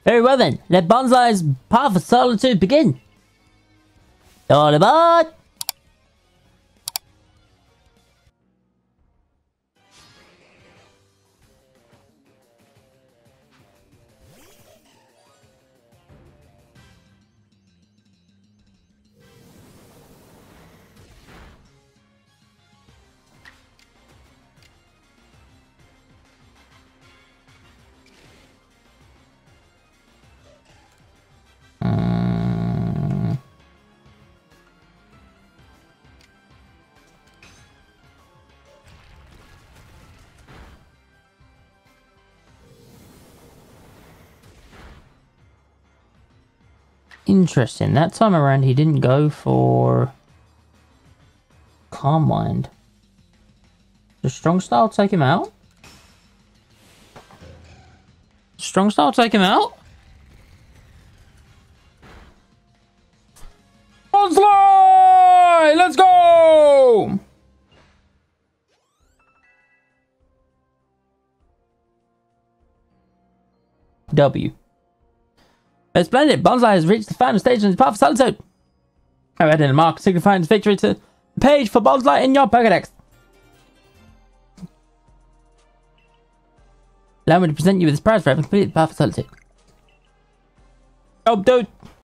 Very well then, let Bonsly's Path of Solitude begin. All aboard! Interesting. That time around, he didn't go for Calm Mind. Does Strong Style take him out? Strong Style take him out? Bonsly! Let's go! W. Splendid! Bonsly has reached the final stage in his Path of Solitude. I've added a mark signifying his victory to the page for Bonsly in your Pokédex. Allow me to present you with this prize for having completed the Path of Solitude. Oh, dude!